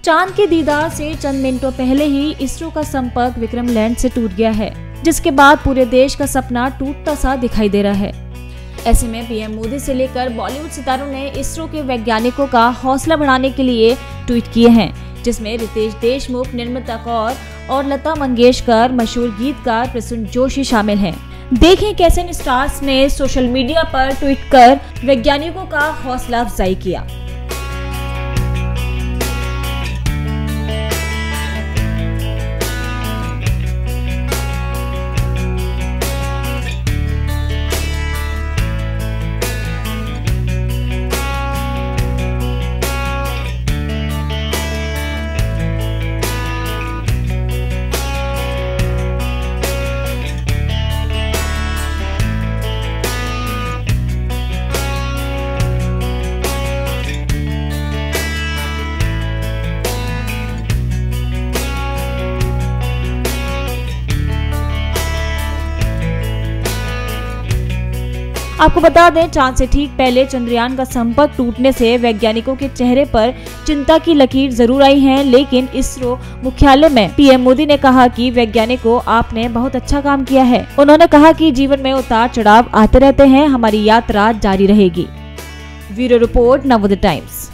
चांद के दीदार से चंद मिनटों पहले ही इसरो का संपर्क विक्रम लैंड से टूट गया है, जिसके बाद पूरे देश का सपना टूटता सा दिखाई दे रहा है। ऐसे में पीएम मोदी से लेकर बॉलीवुड सितारों ने इसरो के वैज्ञानिकों का हौसला बढ़ाने के लिए ट्वीट किए हैं, जिसमें रितेश देशमुख, निर्मला कौर और लता मंगेशकर, मशहूर गीतकार प्रसून जोशी शामिल हैं। देखें कैसे इन स्टार्स ने सोशल मीडिया पर ट्वीट कर वैज्ञानिकों का हौसला अफजाई किया। आपको बता दें, चांद से ठीक पहले चंद्रयान का संपर्क टूटने से वैज्ञानिकों के चेहरे पर चिंता की लकीर जरूर आई है, लेकिन इसरो मुख्यालय में पीएम मोदी ने कहा कि वैज्ञानिकों, आपने बहुत अच्छा काम किया है। उन्होंने कहा कि जीवन में उतार चढ़ाव आते रहते हैं, हमारी यात्रा जारी रहेगी। Bureau report, Navodaya times.